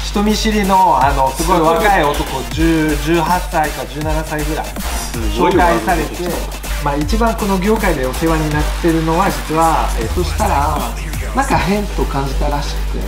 人見知りのすごい若い男、18歳か17歳ぐらい紹介されて、一番この業界でお世話になってるのは実は、そしたらなんか変と感じたらしくて、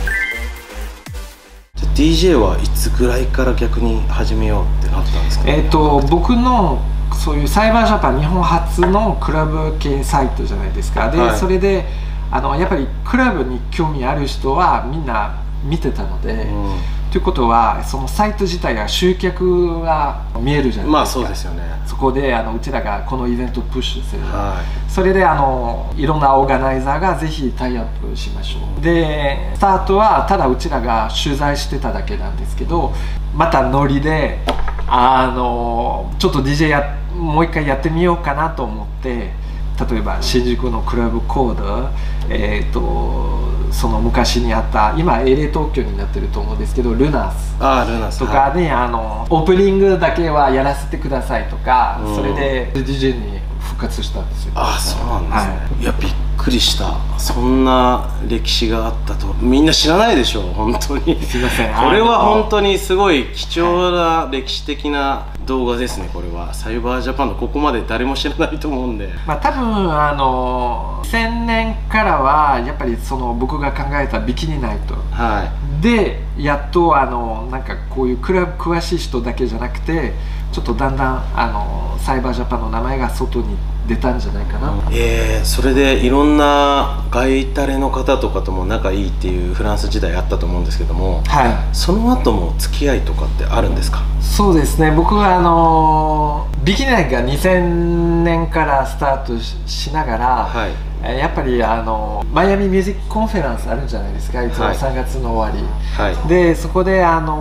じゃあ DJ はいつぐらいから逆に始めようってなったんですか？ 僕のそういうサイバージャパン日本初のクラブ系サイトじゃないですか。で、それでやっぱりクラブに興味ある人はみんな見てたので、ということはそのサイト自体が集客が見えるじゃないですか。 まあそうですよね。 そこでうちらがこのイベントをプッシュする、それでいろんなオーガナイザーがぜひタイアップしましょう。でスタートはただうちらが取材してただけなんですけど、またノリでちょっと DJ もう一回やってみようかなと思って、例えば新宿のクラブコード、その昔にあった今 LA 東京になってると思うんですけどルナスとかで、オープニングだけはやらせてくださいとか、それで DJ に復活したんですよ。 そうなんですね。いやびっくりした。そんな歴史があったとみんな知らないでしょ本当に。 すいません。 これは本当にすごい貴重な歴史的な動画ですね。これはサイバージャパンのここまで誰も知らないと思うんで、 多分2000年からはやっぱりその僕が考えたビキニナイト、でやっとなんかこういうクラブ詳しい人だけじゃなくて、ちょっとだんだんサイバージャパンの名前が外に出たんじゃないかな。 それでいろんな外タレの方とかとも仲いいっていうフランス時代あったと思うんですけども、その後も付き合いとかってあるんですか？ そうですね。僕はビキニナイトが2000年からスタート しながら、やっぱりマイアミミュージックコンフェランスあるんじゃないですか、いつも3月の終わり、でそこで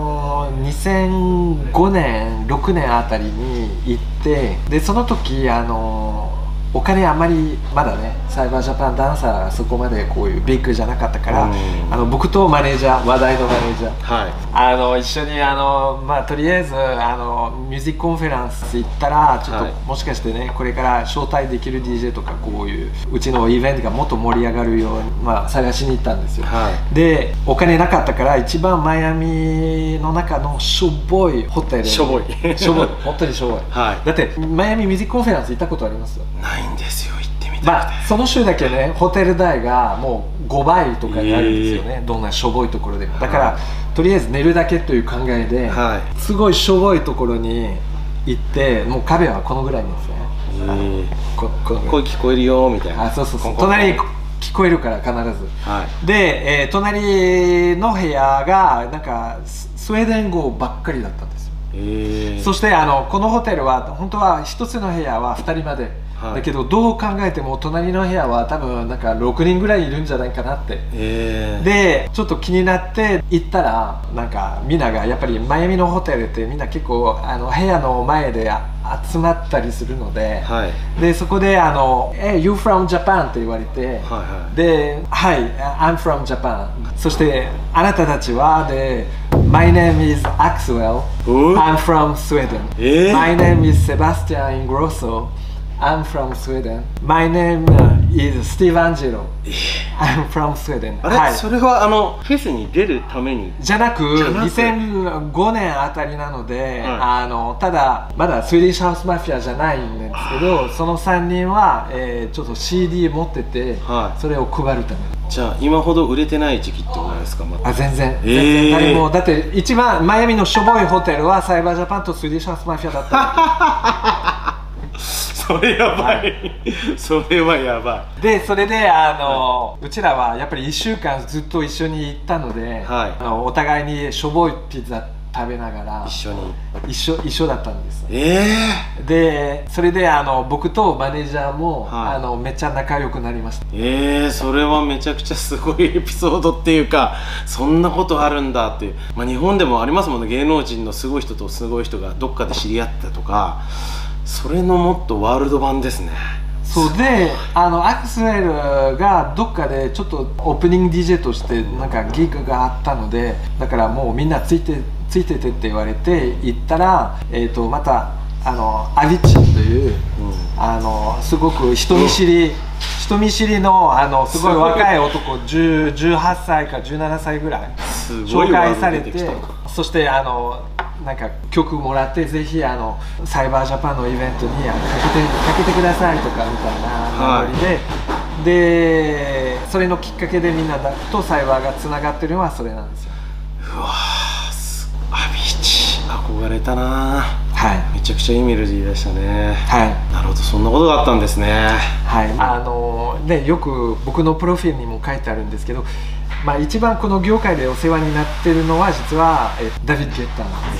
2005年6年あたりに行って、でその時お金あんまりまだね、サイバージャパンダンサーそこまでこういうビッグじゃなかったから、僕とマネージャー、話題のマネージャー、一緒にとりあえずミュージックコンフェランス行ったら、ちょっともしかしてね、これから招待できる DJ とかこういううちのイベントがもっと盛り上がるように、探しに行ったんですよ。でお金なかったから一番マイアミの中のしょぼいホテル、しょぼい本当にしょぼい、だってマイアミミュージックコンフェランス行ったことあります？ ないんですよ。行ってみたくて、 その週だけね、ホテル代がもう5倍とかになるんですよね、どんなしょぼいところでも。だから、とりあえず寝るだけという考えで、すごいしょぼいところに行って、もう壁はこのぐらいですね。 声聞こえるよみたいな。 そう隣に聞こえるから必ず、で、隣の部屋がなんかスウェーデン語ばっかりだったんですよ。そしてこのホテルは本当は1つの部屋は2人まで、だけどどう考えても隣の部屋は多分なんか6人ぐらいいるんじゃないかなって、でちょっと気になって行ったら、なんかみんながやっぱりマイアミのホテルってみんな結構部屋の前で集まったりするので、でそこでYou from Japan って言われて、でI'm from Japan、 そしてあなたたちはでMy name is Axwell. I'm from Sweden. My name is Sebastian Ingrosso. I'm from Sweden. My name is Steve Angelo. I'm from Sweden. それはフェスに出るためにじゃなく、2005年あたりなので、ただまだスウェディッシュハウスマフィアじゃないんですけど、その3人は、ちょっと CD 持ってて、それを配るために。 じゃあ今ほど売れてない時期ってことですか？ 全然誰も、だって一番マイアミのしょぼいホテルはサイバージャパンとスウェディッシュハウスマフィアだったそれやばいそれはやばい。 でそれでうちらはやっぱり1週間ずっと一緒に行ったので、お互いにしょぼいピザ食べながら一緒だったんです。でそれで僕とマネージャーも、めっちゃ仲良くなりました。 それはめちゃくちゃすごいエピソードっていうか、そんなことあるんだっていう、日本でもありますもんね、芸能人のすごい人とすごい人がどっかで知り合ったとか、それのもっとワールド版ですね。 そうでアクスウェルがどっかでちょっとオープニング DJ としてなんかギグがあったので、だからもうみんなついててって言われて行ったら、またアビッチという、すごく人見知り人見知りのすごい若い男18歳か17歳ぐらい紹介されて、そしてなんか曲もらって、ぜひサイバージャパンのイベントにかけてくださいとかみたいなノリで、でそれのきっかけでみんなとサイバーがつながってるのはそれなんですよ。 うわー、アビーチ憧れたな。 はい、 めちゃくちゃいいメロディーでしたね。 はい、 なるほど、そんなことがあったんですね。 はい、でよく僕のプロフィールにも書いてあるんですけど、一番この業界でお世話になってるのは実はダビッド・ゲッターなんです。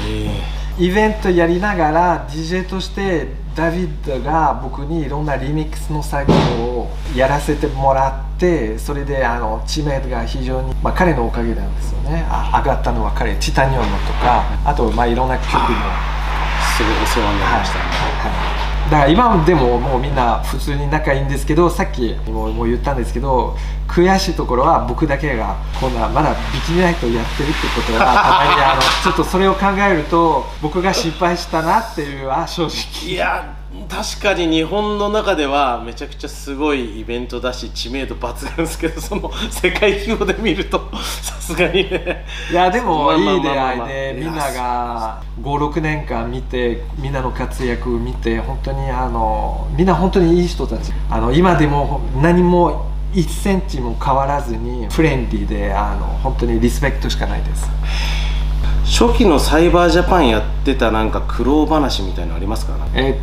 イベントやりながら DJ としてダビッドが僕にいろんなリミックスの作業をやらせてもらって、それで知名度が非常に、彼のおかげなんですよね。上がったのは彼、チタニウムとか、あといろんな曲もすごいお世話になりましたね。 だから今でももうみんな普通に仲いいんですけど、さっきも言ったんですけど、悔しいところは僕だけがこんなまだビキニナイトをやってるってことは、たまにちょっとそれを考えると僕が失敗したなっていう正直。 いや確かに日本の中ではめちゃくちゃすごいイベントだし知名度抜群ですけど、その世界規模で見るとさすがにね。 いやでもいい出会いで、みんなが5、6年間見て、みんなの活躍を見て、本当にみんな本当にいい人たち、今でも何も1センチも変わらずにフレンディーで、本当にリスペクトしかないです。 初期のサイバージャパンやってたなんか苦労話みたいなのありますか？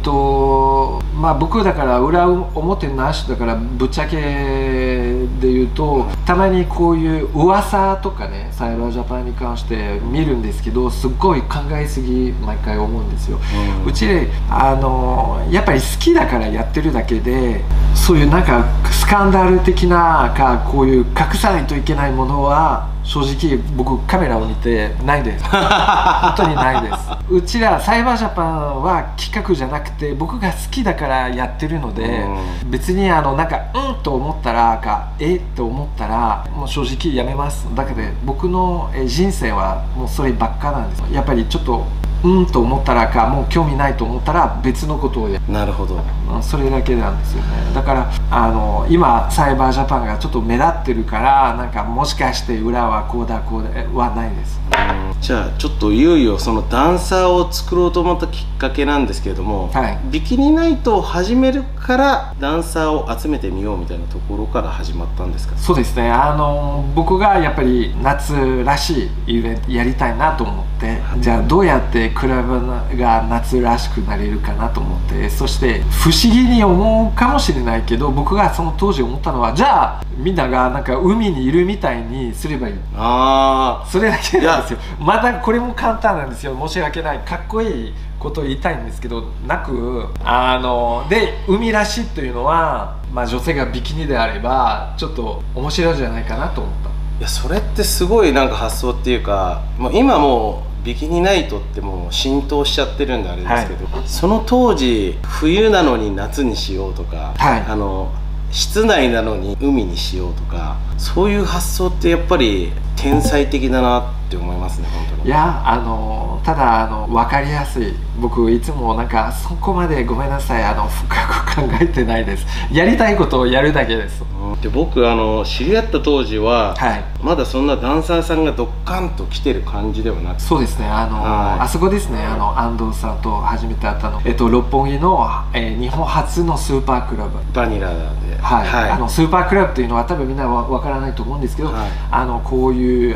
僕だから裏表なしだから、ぶっちゃけで言うと、たまにこういう噂とかね、サイバージャパンに関して見るんですけど、すっごい考えすぎ毎回思うんですよ。うちやっぱり好きだからやってるだけで、そういうなんかスキャンダル的なこういう隠さないといけないものは正直僕カメラを見てないです。本当にないです。うちらサイバージャパンは企画じゃなくて、僕が好きだからやってるので、別になんかと思ったらと思ったらもう正直やめます。だけど僕の人生はもうそればっかなんです。やっぱりちょっとと思ったらもう興味ないと思ったら別のことをやる。 なるほど。 それだけなんですよね。だから今サイバージャパンがちょっと目立ってるから、なんかもしかして裏はこうだはないです。 じゃあちょっといよいよそのダンサーを作ろうと思ったきっかけなんですけれども、ビキニナイトを始めるからダンサーを集めてみようみたいなところから始まったんですか？ そうですね。僕がやっぱり夏らしいイベントやりたいなと思って、じゃあどうやってクラブが夏らしくなれるかなと思って、そして不思議に思うかもしれないけど、僕がその当時思ったのは、じゃあみんながなんか海にいるみたいにすればいい。それだけなんですよ。またこれも簡単なんですよ。申し訳ない、かっこいいことを言いたいんですけどなく、で海らしいというのは、女性がビキニであればちょっと面白いじゃないかなと思った。 いやそれってすごいなんか発想っていうか、今もうビキニナイトってもう浸透しちゃってるんであれですけど、その当時冬なのに夏にしようとか、室内なのに海にしようとか、そういう発想ってやっぱり天才的だなって思いますね、本当に。 いやただ分かりやすい。僕いつもなんかそこまでごめんなさい深く考えてないです。やりたいことをやるだけです。 で僕知り合った当時は、まだそんなダンサーさんがドッカンと来てる感じではなくて、 そうですね。あそこですね。安藤さんと初めて会ったの、六本木の、日本初のスーパークラブバニラで、 スーパークラブというのは多分みんなわからないと思うんですけど、こういう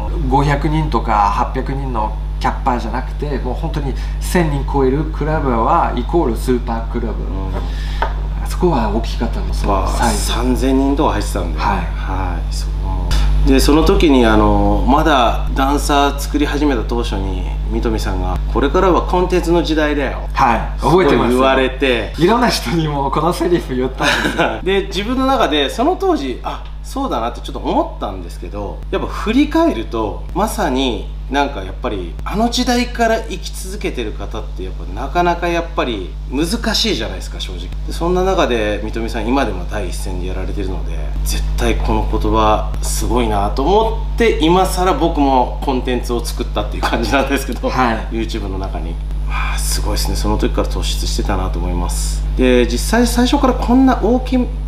500人とか800人のキャッパーじゃなくて、もう本当に1000人超えるクラブはイコールスーパークラブ。そこは大きかったんですよ。 3000人とか入ってたんで、でその時にまだダンサー作り始めた当初に三富さんが「これからはコンテンツの時代だよ」 覚えてます。 言われて、 いろんな人にもこのセリフ言ったんですよ。 で自分の中でその当時そうだなってちょっと思ったんですけど、やっぱ振り返るとまさになんかやっぱり時代から生き続けてる方ってやっぱなかなかやっぱり難しいじゃないですか、正直。でそんな中で三富さん今でも第一線でやられてるので、絶対この言葉すごいなと思って、今更僕もコンテンツを作ったっていう感じなんですけど、YouTube の中に。すごいですね。その時から突出してたなと思います。で実際最初からこんな大き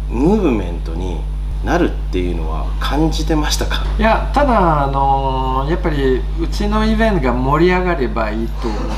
ムーブメントになるっていうのは感じてましたか？ いや、ただやっぱりうちのイベントが盛り上がればいいと思って、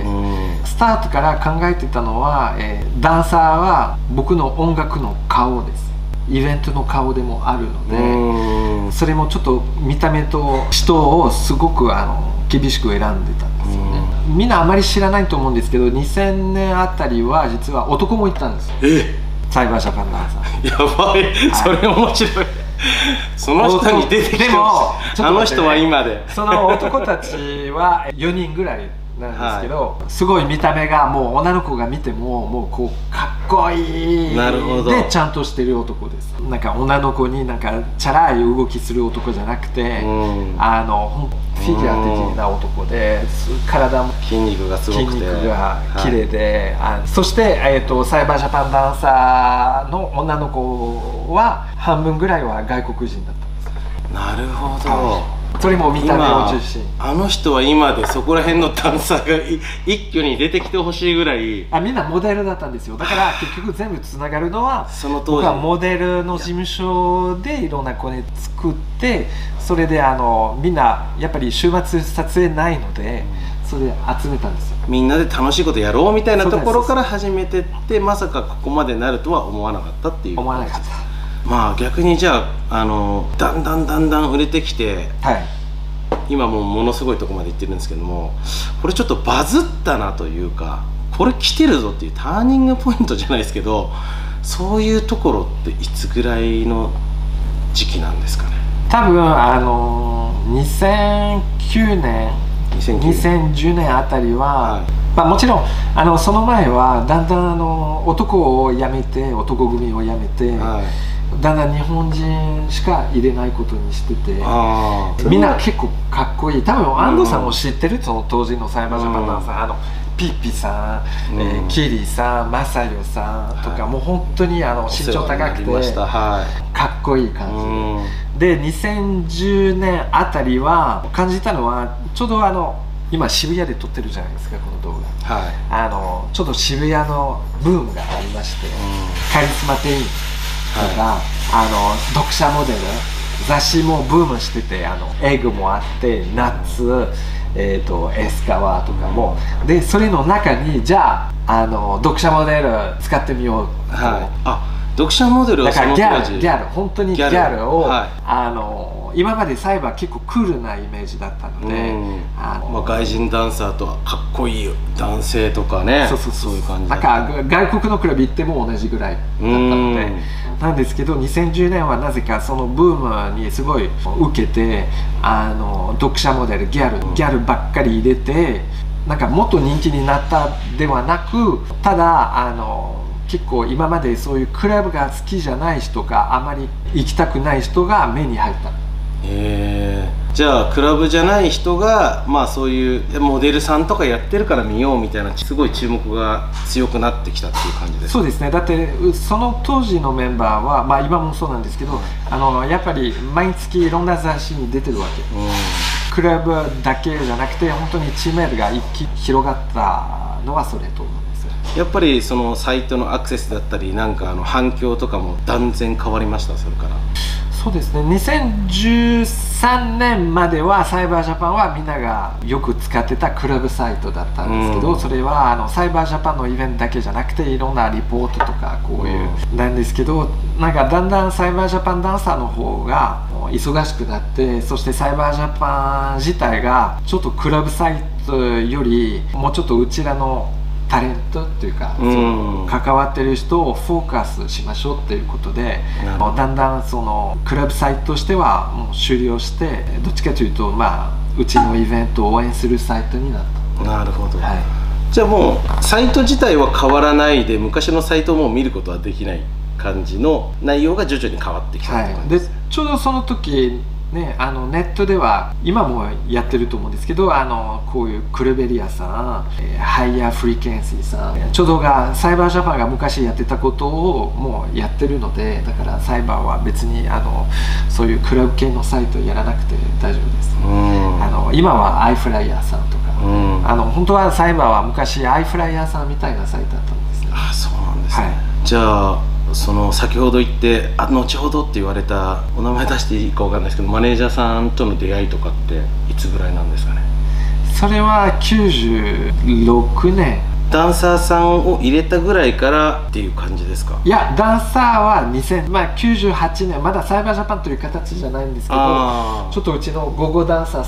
スタートから考えてたのは、ダンサーは僕の音楽の顔です。イベントの顔でもあるので、それもちょっと見た目と人をすごく厳しく選んでたんですよね。みんなあまり知らないと思うんですけど、2000年あたりは実は男もいたんですよ。サイバージャパンダンサー。 やばい、それ面白い。その人に出てきても、あの人は今で。 その男たちは4人ぐらいなんですけど、すごい見た目がもう女の子が見てももうこうかっこいいでちゃんとしてる男です。なんか女の子になんかチャラい動きする男じゃなくて、フィギュア的な男で、体も筋肉がすごくて、 筋肉が綺麗で、そして、サイバージャパンダンサーの女の子は半分ぐらいは外国人だったんです。 なるほど。 それも見た目を中心。 あの人は今でそこら辺のダンサーが一挙に出てきてほしいぐらい。 みんなモデルだったんですよ。だから結局全部つながるのは、 その当時僕はモデルの事務所でいろんなコネ作って、それでみんなやっぱり週末撮影ないので、それで集めたんですよ。 みんなで楽しいことやろうみたいなところから始めてって、まさかここまでなるとは思わなかったっていう。 思わなかった。 まあ逆にじゃあだんだん売れてきて、今もうものすごいとこまで行ってるんですけども、これちょっとバズったなというか、これ来てるぞっていうターニングポイントじゃないですけど、そういうところっていつぐらいの時期なんですかね？ 多分2009年2010年あたりは、もちろんその前はだんだん男を辞めて、男組を辞めて、だんだん日本人しか入れないことにしてて、みんな結構かっこいい。多分安藤さんも知ってる、その当時のサイバージャパンダンサー、ピッピさん、キリさん、マサヨさんとか、もう本当に身長高くてかっこいい感じで、2010年あたりは感じたのは、ちょうど今渋谷で撮ってるじゃないですか、この動画。ちょっと渋谷のブームがありまして、カリスマ店員とか読者モデル雑誌もブームしてて、エッグもあって、ナッツ、エスカワーとかも、でそれの中にじゃあ読者モデル使ってみようと。 読者モデルはその当時、 だからギャル本当にギャルを、今までサイバー結構クールなイメージだったので、 外人ダンサーとかっこいい男性とかね、そういう感じなんか外国のクラブ行っても同じぐらいだったので、なんですけど2010年はなぜかそのブームにすごい受けて、読者モデルギャルばっかり入れて、なんかもっと人気になったではなく、ただ結構今までそういうクラブが好きじゃない人が、あまり行きたくない人が目に入った。 じゃあクラブじゃない人が、そういうモデルさんとかやってるから見ようみたいな、すごい注目が強くなってきたっていう感じですか？ そうですね。だってその当時のメンバーは、今もそうなんですけど、やっぱり毎月いろんな雑誌に出てるわけ。クラブだけじゃなくて、本当に知名度が一気に広がったのはそれと思うんですよ。 やっぱりそのサイトのアクセスだったり、なんか反響とかも断然変わりました？それから。 そうですね。2013年まではサイバージャパンはみんながよく使ってたクラブサイトだったんですけど、それはサイバージャパンのイベントだけじゃなくて、いろんなリポートとかこういうなんですけど、なんかだんだんサイバージャパンダンサーの方が忙しくなって、そしてサイバージャパン自体がちょっとクラブサイトよりもうちょっとうちらのタレントっていうか、関わってる人をフォーカスしましょうっていうことで、だんだんそのクラブサイトとしてはもう終了して、どっちかというとうちのイベントを応援するサイトになった。 なるほど、じゃあもうサイト自体は変わらないで、昔のサイトも見ることはできない感じの内容が徐々に変わってきたって感じです。 でちょうどその時ね、ネットでは今もやってると思うんですけど、こういうクルベリアさん、ハイヤーフリケンシーさん、ちょうどサイバージャパンが昔やってたことをもうやってるので、だからサイバーは別にそういうクラブ系のサイトやらなくて大丈夫です。今はアイフライヤーさんとか、本当はサイバーは昔アイフライヤーさんみたいなサイトだったんですね。 そうなんですね。じゃあその先ほど言って後ほどって言われた、お名前出していいかわかんないですけど、マネージャーさんとの出会いとかっていつぐらいなんですかね？ それは96年。 ダンサーさんを入れたぐらいからっていう感じですか？ いや、ダンサーは98年、まだサイバージャパンという形じゃないんですけど、ちょっとうちのゴーゴーダンサー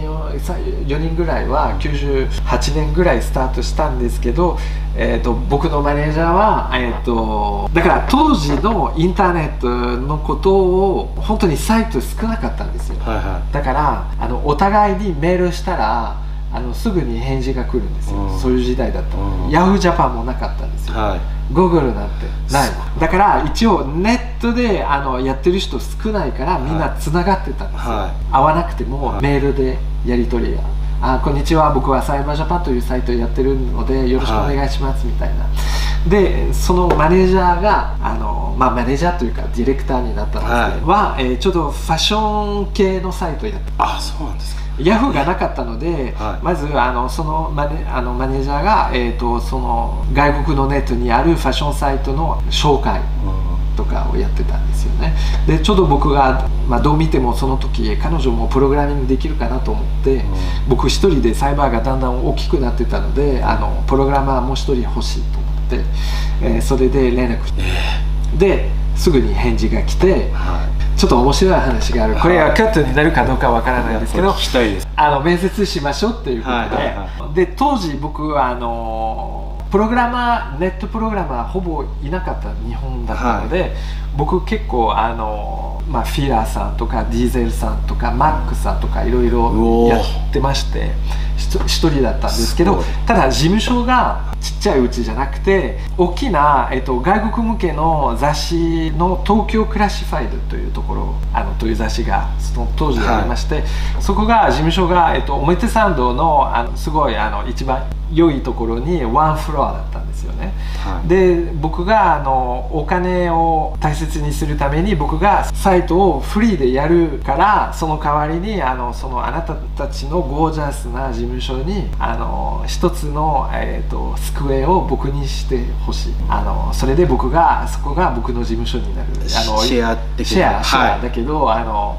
4人ぐらいは98年ぐらいスタートしたんですけど、僕のマネージャーは、だから当時のインターネットのことを本当にサイト少なかったんですよ。だからお互いにメールしたらすぐに返事が来るんですよ。そういう時代だったので、ヤフージャパンもなかったんですよ。Google なんてない。だから一応ネットでやってる人少ないからみんなつながってたんですよ。会わなくてもメールでやり取りや、こんにちは、僕はサイバージャパンというサイトをやってるのでよろしくお願いしますみたいな。でそのマネージャーがマネージャーというかディレクターになったんですけど、ちょっとファッション系のサイトをやって。 あ、そうなんですか。 ヤフーがなかったので、まずそのマネージャーが、その外国のネットにあるファッションサイトの紹介とかをやってたんですよね。でちょうど僕が、どう見てもその時彼女もプログラミングできるかなと思って、僕一人でサイバーがだんだん大きくなってたのでプログラマーもう一人欲しいと思って、それで連絡して、ですぐに返事が来て。ちょっと面白い話がある。これはカットになるかどうかわからないんですけど、 聞きたいです。 面接しましょうっていうことで、当時僕はプログラマー、ネットプログラマーほぼいなかった日本だったので、僕結構フィラーさんとかディーゼルさんとかマックさんとかいろいろやってまして、一人だったんですけど、ただ事務所がちっちゃいうちじゃなくて大きな、外国向けの雑誌の東京クラシファイドというところという雑誌がその当時ありまして、そこが事務所が、表参道のすごい一番良いところにワンフロアだったんですよね。で僕がお金を大切にするために僕がサイトをフリーでやるから、その代わりにそのあなたたちのゴージャスな事務所に一つの、机を僕にしてほしい。それでそこが僕の事務所になる。 シェア的な。 シェアだけど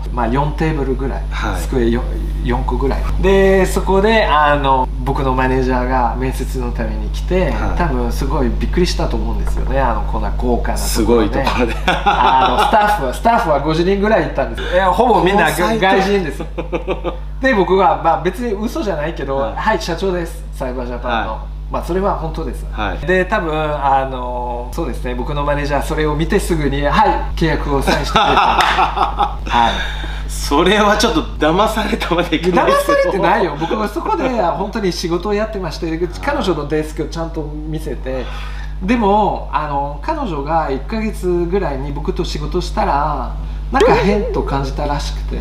4テーブルぐらい、机4個ぐらいで、そこで僕のマネージャーが面接のために来て、多分すごいびっくりしたと思うんですよね。こんな豪華なところで、 すごいところでスタッフは50人ぐらいいたんですよ。ほぼみんな外人です。で僕は別に嘘じゃないけど、はい社長です、サイバージャパンの。それは本当です。で多分そうですね、僕のマネージャーそれを見てすぐに契約をサインしてくれた。 それはちょっと騙されたまでいけないですけど。 騙されてないよ。僕はそこで本当に仕事をやってまして、彼女のデスクをちゃんと見せて、でも彼女が1ヶ月ぐらいに僕と仕事したらなんか変と感じたらしくて、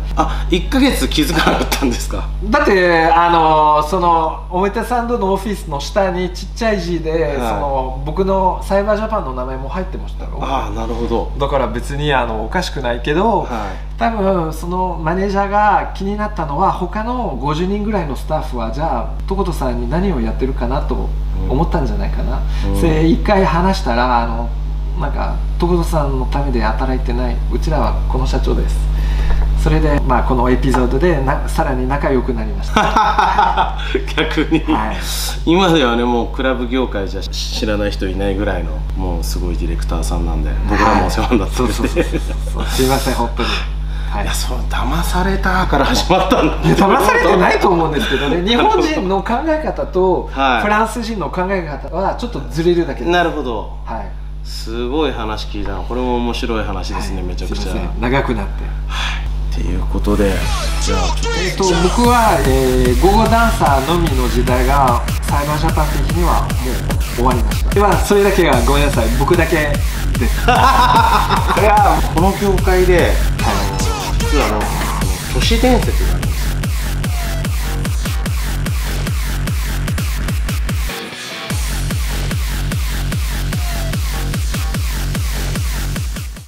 1ヶ月気づかなかったんですか？ だってその表参道のオフィスの下にちっちゃい字で、その僕のサイバージャパンの名前も入ってましたよ。 なるほど。 だから別におかしくないけど、多分そのマネージャーが気になったのは、他の50人ぐらいのスタッフはじゃあトコトさんに何をやってるかなと思ったんじゃないかな。で一回話したらなんかトコトさんのためで働いてない、うちらはこの社長です。それでこのエピソードでさらに仲良くなりました。 逆に、今ではね、もうクラブ業界じゃ知らない人いないぐらいのもうすごいディレクターさんなんで、僕らもお世話になってて、 すいません本当に。 いや、そう騙されたから始まったんだ。 騙されてないと思うんですけどね。日本人の考え方とフランス人の考え方はちょっとずれるだけです。 なるほど。すごい話聞いたの。これも面白い話ですね。めちゃくちゃ長くなって。 っていうことで、じゃあ僕はゴーゴーダンサーのみの時代がサイバージャパン的にはもう終わりました。ではそれだけがごめんなさい、僕だけです。これはこの業界で実は都市伝説が